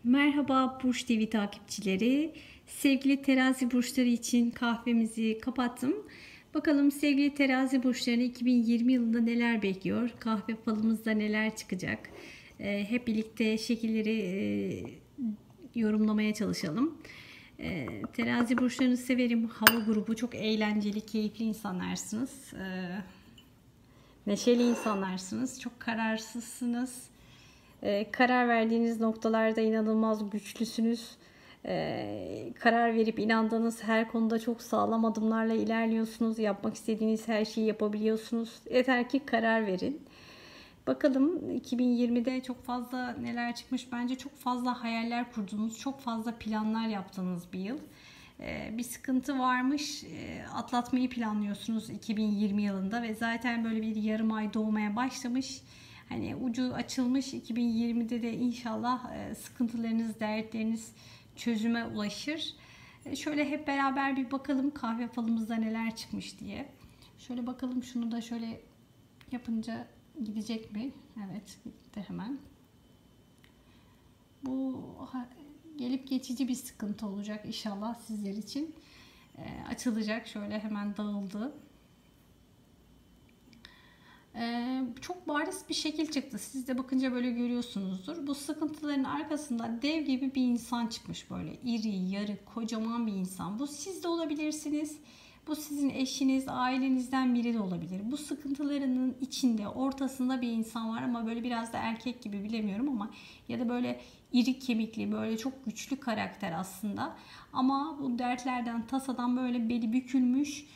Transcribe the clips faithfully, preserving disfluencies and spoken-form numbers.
Merhaba Burç T V takipçileri. Sevgili terazi burçları için kahvemizi kapattım. Bakalım sevgili terazi burçlarını iki bin yirmi yılında neler bekliyor? Kahve falımızda neler çıkacak? Ee, hep birlikte şekilleri e, yorumlamaya çalışalım. Ee, terazi burçlarını severim. Hava grubu, çok eğlenceli, keyifli insanlarsınız. Ee, neşeli insanlarsınız. Çok kararsızsınız. Ee, karar verdiğiniz noktalarda inanılmaz güçlüsünüz. Ee, karar verip inandığınız her konuda çok sağlam adımlarla ilerliyorsunuz. Yapmak istediğiniz her şeyi yapabiliyorsunuz. Yeter ki karar verin. Bakalım iki bin yirmide çok fazla neler çıkmış. Bence çok fazla hayaller kurdunuz. Çok fazla planlar yaptığınız bir yıl. Ee, bir sıkıntı varmış. Ee, atlatmayı planlıyorsunuz iki bin yirmi yılında ve zaten böyle bir yarım ay doğmaya başlamış. Hani ucu açılmış. iki bin yirmide de inşallah sıkıntılarınız, dertleriniz çözüme ulaşır. Şöyle hep beraber bir bakalım kahve falımızda neler çıkmış diye. Şöyle bakalım, şunu da şöyle yapınca gidecek mi? Evet, gitti hemen. Bu gelip geçici bir sıkıntı olacak inşallah sizler için. Açılacak. Şöyle hemen dağıldı. Ee, çok bariz bir şekil çıktı. Siz de bakınca böyle görüyorsunuzdur. Bu sıkıntıların arkasında dev gibi bir insan çıkmış böyle. İri, yarı, kocaman bir insan. Bu siz de olabilirsiniz. Bu sizin eşiniz, ailenizden biri de olabilir. Bu sıkıntılarının içinde, ortasında bir insan var ama böyle biraz da erkek gibi, bilemiyorum ama ya da böyle iri kemikli, böyle çok güçlü karakter aslında. Ama bu dertlerden, tasadan böyle beli bükülmüş,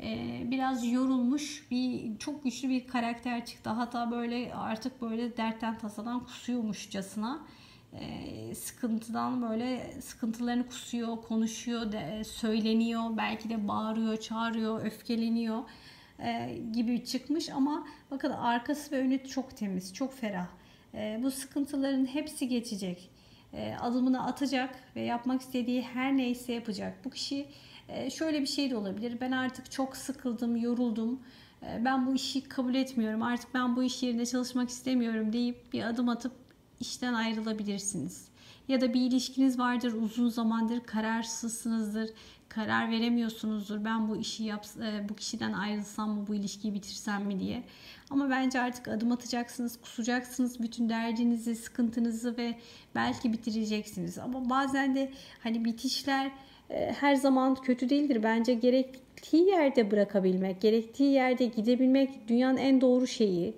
biraz yorulmuş bir çok güçlü bir karakter çıktı. Hatta böyle artık böyle dertten tasadan kusuyormuşçasına, sıkıntıdan böyle sıkıntılarını kusuyor, konuşuyor, söyleniyor, belki de bağırıyor, çağırıyor, öfkeleniyor gibi çıkmış. Ama bakın arkası ve önü çok temiz, çok ferah. Bu sıkıntıların hepsi geçecek. Adımını atacak ve yapmak istediği her neyse yapacak. Bu kişi şöyle bir şey de olabilir. Ben artık çok sıkıldım, yoruldum. Ben bu işi kabul etmiyorum. Artık ben bu iş yerinde çalışmak istemiyorum deyip bir adım atıp işten ayrılabilirsiniz. Ya da bir ilişkiniz vardır, uzun zamandır kararsızsınızdır. Karar veremiyorsunuzdur. Ben bu işi yap, bu kişiden ayrılsam mı, bu ilişkiyi bitirsem mi diye. Ama bence artık adım atacaksınız, kusacaksınız bütün derdinizi, sıkıntınızı ve belki bitireceksiniz. Ama bazen de hani bitişler her zaman kötü değildir. Bence gerektiği yerde bırakabilmek, gerektiği yerde gidebilmek dünyanın en doğru şeyi.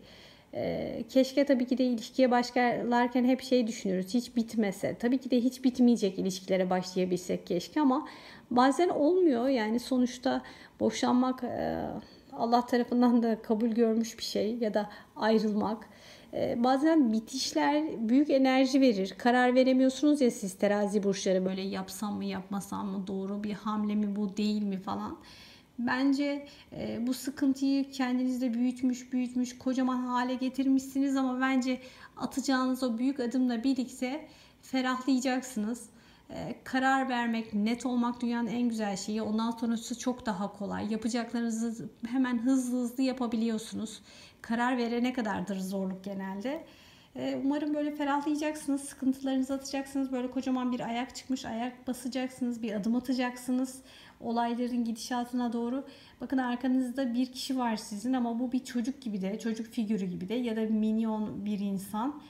Keşke tabii ki de ilişkiye başlarken hep şey düşünürüz. Hiç bitmese. Tabii ki de hiç bitmeyecek ilişkilere başlayabilsek keşke ama bazen olmuyor. Yani sonuçta boşanmak Allah tarafından da kabul görmüş bir şey ya da ayrılmak. Bazen bitişler büyük enerji verir. Karar veremiyorsunuz ya siz terazi burçları, böyle yapsam mı yapmasam mı, doğru bir hamle mi bu, değil mi falan. Bence e, bu sıkıntıyı kendinizde büyütmüş büyütmüş kocaman hale getirmişsiniz ama bence atacağınız o büyük adımla birlikte ferahlayacaksınız. E, karar vermek, net olmak dünyanın en güzel şeyi. Ondan sonrası çok daha kolay. Yapacaklarınızı hemen hızlı hızlı yapabiliyorsunuz. Karar verene kadardır zorluk genelde. Umarım böyle ferahlayacaksınız, sıkıntılarınızı atacaksınız. Böyle kocaman bir ayak çıkmış, ayak basacaksınız, bir adım atacaksınız olayların gidişatına doğru. Bakın arkanızda bir kişi var sizin ama bu bir çocuk gibi de, çocuk figürü gibi de ya da minyon bir insan.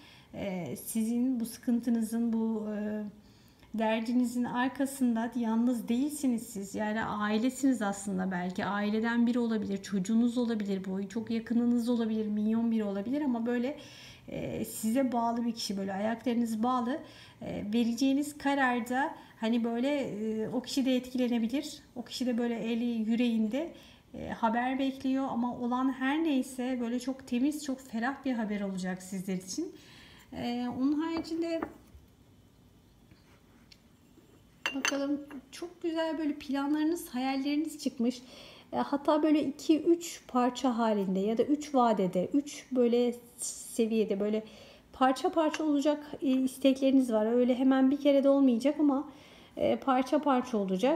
Sizin bu sıkıntınızın, bu derdinizin arkasında yalnız değilsiniz siz. Yani ailesiniz aslında, belki aileden biri olabilir, çocuğunuz olabilir, bu çok yakınınız olabilir, minyon biri olabilir ama böyle size bağlı bir kişi, böyle ayaklarınız bağlı. Vereceğiniz kararda hani böyle o kişi de etkilenebilir. O kişi de böyle eli yüreğinde haber bekliyor ama olan her neyse böyle çok temiz, çok ferah bir haber olacak sizler için. Onun haricinde bakalım, çok güzel böyle planlarınız, hayalleriniz çıkmış. Hatta böyle iki üç parça halinde ya da üç vadede, üç böyle seviyede, böyle parça parça olacak istekleriniz var. Öyle hemen bir kere de olmayacak ama parça parça olacak.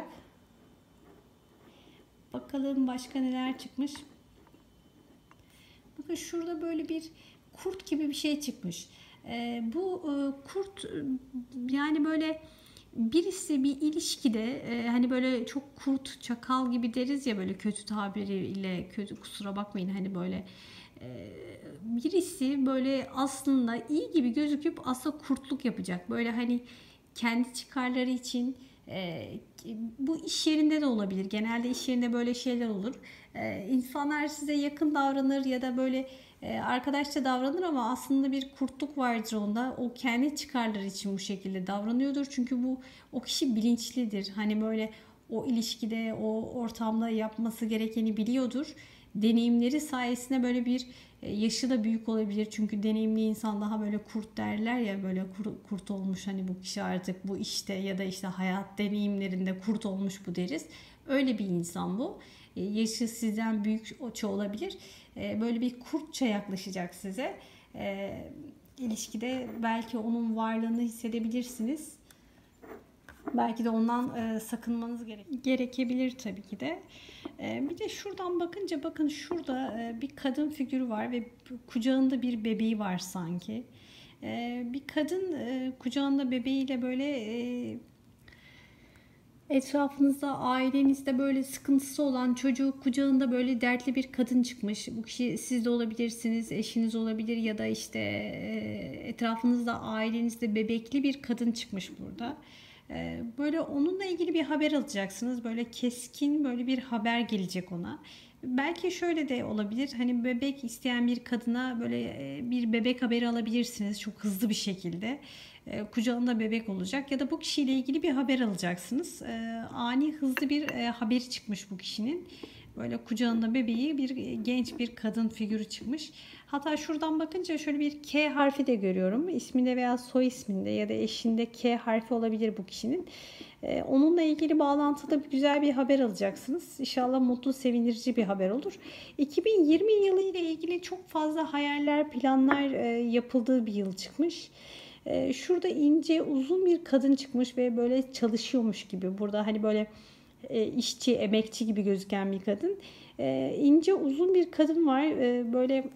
Bakalım başka neler çıkmış. Bakın şurada böyle bir kurt gibi bir şey çıkmış. E, bu e, kurt e, yani böyle birisi bir ilişkide e, hani böyle çok kurt çakal gibi deriz ya, böyle kötü tabiriyle, kötü, kusura bakmayın, hani böyle e, birisi böyle aslında iyi gibi gözüküp aslında kurtluk yapacak. Böyle hani kendi çıkarları için e, bu iş yerinde de olabilir. Genelde iş yerinde böyle şeyler olur. E, insanlar size yakın davranır ya da böyle e, arkadaşça davranır ama aslında bir kurtluk vardır onda. O kendi çıkarları için bu şekilde davranıyordur. Çünkü bu o kişi bilinçlidir. Hani böyle o ilişkide, o ortamda yapması gerekeni biliyordur. Deneyimleri sayesinde böyle bir e, yaşı da büyük olabilir. Çünkü deneyimli insan daha böyle kurt derler ya, böyle kurt olmuş hani bu kişi artık bu işte ya da işte hayat deneyimlerinde kurt olmuş bu deriz. Öyle bir insan bu. E, yaşı sizden büyük olabilir. E, böyle bir kurtça yaklaşacak size. E, ilişkide belki onun varlığını hissedebilirsiniz. Belki de ondan e, sakınmanız gerek gerekebilir tabii ki de. E, bir de şuradan bakınca, bakın şurada e, bir kadın figürü var ve kucağında bir bebeği var sanki. E, bir kadın e, kucağında bebeğiyle böyle e, etrafınızda, ailenizde böyle sıkıntısı olan, çocuğu kucağında böyle dertli bir kadın çıkmış. Bu kişi siz de olabilirsiniz, eşiniz olabilir ya da işte e, etrafınızda, ailenizde bebekli bir kadın çıkmış burada. E, Böyle onunla ilgili bir haber alacaksınız. Böyle keskin böyle bir haber gelecek ona. Belki şöyle de olabilir. Hani bebek isteyen bir kadına böyle e, bir bebek haberi alabilirsiniz çok hızlı bir şekilde. E, kucağında bebek olacak ya da bu kişiyle ilgili bir haber alacaksınız. E, ani hızlı bir e, haberi çıkmış bu kişinin. Böyle kucağında bebeği, bir genç bir kadın figürü çıkmış. Hatta şuradan bakınca şöyle bir K harfi de görüyorum. İsminde veya soy isminde ya da eşinde K harfi olabilir bu kişinin. Ee, onunla ilgili bağlantıda güzel bir haber alacaksınız. İnşallah mutlu, sevindirici bir haber olur. iki bin yirmi yılı ile ilgili çok fazla hayaller, planlar e, yapıldığı bir yıl çıkmış. Ee, şurada ince, uzun bir kadın çıkmış ve böyle çalışıyormuş gibi. Burada hani böyle e, işçi, emekçi gibi gözüken bir kadın. E, ince, uzun bir kadın var. E, böyle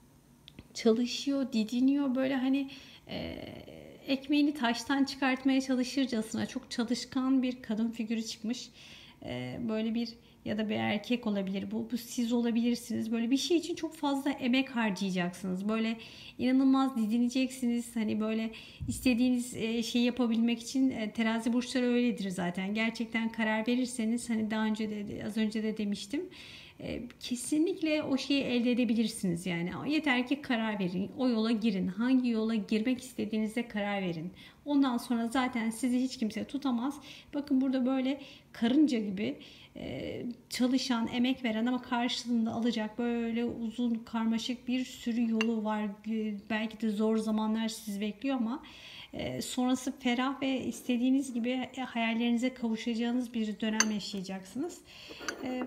çalışıyor, didiniyor. Böyle hani e, ekmeğini taştan çıkartmaya çalışırcasına çok çalışkan bir kadın figürü çıkmış. E, böyle bir ya da bir erkek olabilir. Bu, bu siz olabilirsiniz. Böyle bir şey için çok fazla emek harcayacaksınız. Böyle inanılmaz didineceksiniz. Hani böyle istediğiniz e, şeyi yapabilmek için e, terazi burçları öyledir zaten. Gerçekten karar verirseniz, hani daha önce de, az önce de demiştim. E, kesinlikle o şeyi elde edebilirsiniz yani. Yeter ki karar verin. O yola girin. Hangi yola girmek istediğinize karar verin. Ondan sonra zaten sizi hiç kimse tutamaz. Bakın burada böyle karınca gibi e, çalışan, emek veren ama karşılığında alacak böyle uzun, karmaşık bir sürü yolu var. Belki de zor zamanlar sizi bekliyor ama e, sonrası ferah ve istediğiniz gibi hayallerinize kavuşacağınız bir dönem yaşayacaksınız. E,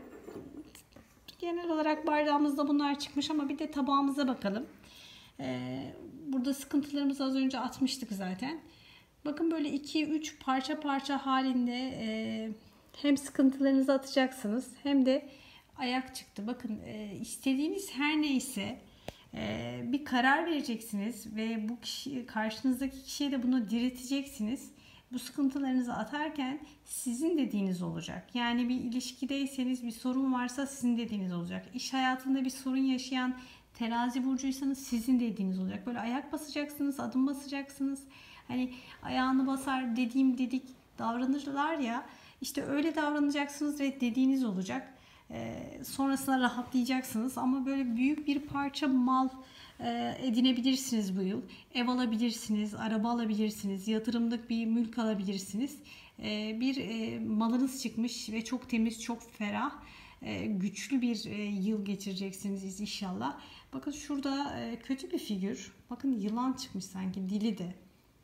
Genel olarak bardağımızda bunlar çıkmış ama bir de tabağımıza bakalım. Ee, burada sıkıntılarımızı az önce atmıştık zaten. Bakın böyle iki üç parça parça halinde e, hem sıkıntılarınızı atacaksınız hem de ayak çıktı. Bakın e, istediğiniz her neyse e, bir karar vereceksiniz ve bu kişi, karşınızdaki kişiye de bunu direteceksiniz. Bu sıkıntılarınızı atarken sizin dediğiniz olacak. Yani bir ilişkideyseniz, bir sorun varsa sizin dediğiniz olacak. İş hayatında bir sorun yaşayan terazi burcuysanız sizin dediğiniz olacak. Böyle ayak basacaksınız, adım basacaksınız. Hani ayağını basar, dediğim dedik davranırlar ya. İşte öyle davranacaksınız ve dediğiniz olacak. Ee, sonrasında rahatlayacaksınız. Ama böyle büyük bir parça mal e, edinebilirsiniz bu yıl. Ev alabilirsiniz, araba alabilirsiniz, yatırımlık bir mülk alabilirsiniz. E, bir e, malınız çıkmış ve çok temiz, çok ferah, e, güçlü bir e, yıl geçireceksiniz inşallah. Bakın şurada e, kötü bir figür. Bakın yılan çıkmış sanki, dili de.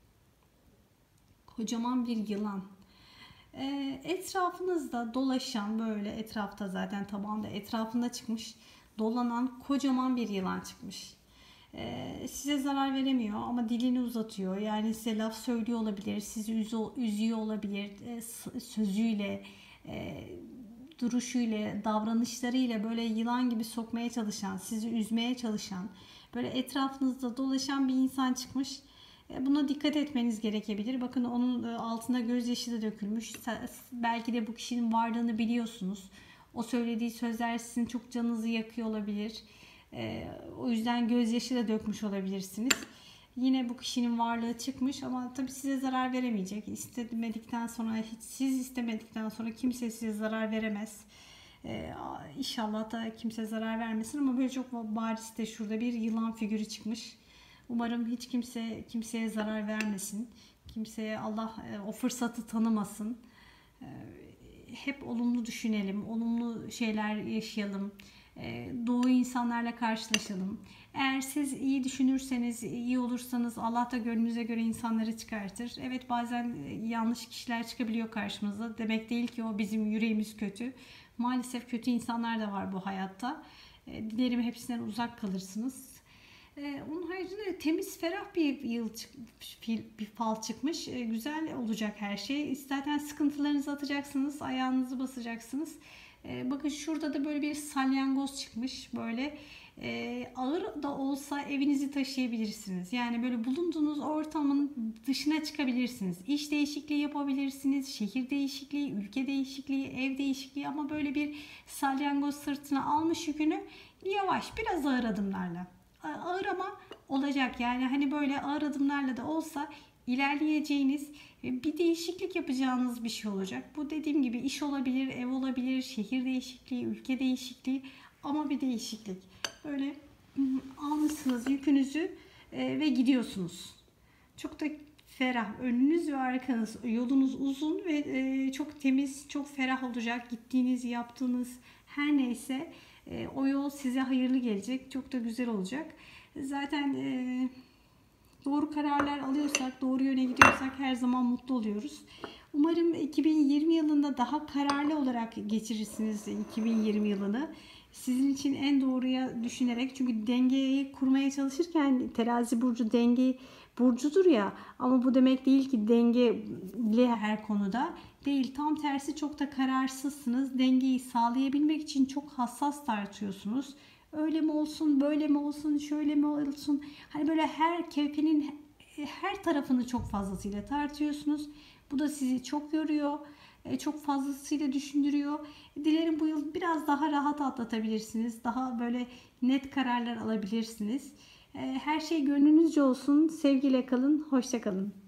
Kocaman bir yılan. E, etrafınızda dolaşan, böyle etrafta zaten tabanda etrafında çıkmış dolanan kocaman bir yılan çıkmış. Ee, size zarar veremiyor ama dilini uzatıyor. Yani size laf söylüyor olabilir, sizi üzüyor olabilir, e, sözüyle, e, duruşuyla, davranışlarıyla böyle yılan gibi sokmaya çalışan, sizi üzmeye çalışan, böyle etrafınızda dolaşan bir insan çıkmış. E, Buna dikkat etmeniz gerekebilir. Bakın onun e, altında gözyaşı da dökülmüş. Sa- Belki de bu kişinin varlığını biliyorsunuz. O söylediği sözler sizin çok canınızı yakıyor olabilir. E, O yüzden gözyaşı da dökmüş olabilirsiniz. Yine bu kişinin varlığı çıkmış ama tabii size zarar veremeyecek. İstemedikten sonra, hiç siz istemedikten sonra kimse size zarar veremez. Ee, inşallah da kimse zarar vermesin ama böyle çok bariz de şurada bir yılan figürü çıkmış. Umarım hiç kimse kimseye zarar vermesin. Kimseye Allah e, o fırsatı tanımasın. Ee, Hep olumlu düşünelim, olumlu şeyler yaşayalım. Ee, Doğru insanlarla karşılaşalım. Eğer siz iyi düşünürseniz, iyi olursanız Allah da gönlünüze göre insanları çıkartır. Evet, bazen yanlış kişiler çıkabiliyor karşımıza. Demek değil ki o bizim yüreğimiz kötü. Maalesef kötü insanlar da var bu hayatta. Dilerim hepsinden uzak kalırsınız. Onun haricinde temiz, ferah bir yıl çıkmış, bir fal çıkmış. Güzel olacak her şey. Zaten sıkıntılarınızı atacaksınız, ayağınızı basacaksınız. Bakın şurada da böyle bir salyangoz çıkmış. Böyle ağır da olsa evinizi taşıyabilirsiniz. Yani böyle bulunduğunuz ortamın dışına çıkabilirsiniz. İş değişikliği yapabilirsiniz. Şehir değişikliği, ülke değişikliği, ev değişikliği ama böyle bir salyangoz sırtına almış yükünü yavaş, biraz ağır adımlarla. Ağır ama olacak, yani hani böyle ağır adımlarla da olsa ilerleyeceğiniz, bir değişiklik yapacağınız bir şey olacak. Bu dediğim gibi iş olabilir, ev olabilir, şehir değişikliği, ülke değişikliği ama bir değişiklik. Böyle almışsınız yükünüzü ve gidiyorsunuz. Çok da ferah, önünüz ve arkanız, yolunuz uzun ve çok temiz, çok ferah olacak. Gittiğiniz, yaptığınız her neyse o yol size hayırlı gelecek. Çok da güzel olacak. Zaten doğru kararlar alıyorsak, doğru yöne gidiyorsak her zaman mutlu oluyoruz. Umarım iki bin yirmi yılında daha kararlı olarak geçirirsiniz iki bin yirmi yılını. Sizin için en doğruya düşünerek, çünkü dengeyi kurmaya çalışırken terazi burcu denge burcudur ya, ama bu demek değil ki dengeli her konuda değil. Tam tersi, çok da kararsızsınız. Dengeyi sağlayabilmek için çok hassas tartıyorsunuz. Öyle mi olsun, böyle mi olsun, şöyle mi olsun? Hani böyle her kefenin her tarafını çok fazlasıyla tartıyorsunuz. Bu da sizi çok yoruyor. Çok fazlasıyla düşündürüyor. Dilerim bu yıl biraz daha rahat atlatabilirsiniz. Daha böyle net kararlar alabilirsiniz. Her şey gönlünüzce olsun. Sevgiyle kalın. Hoşça kalın.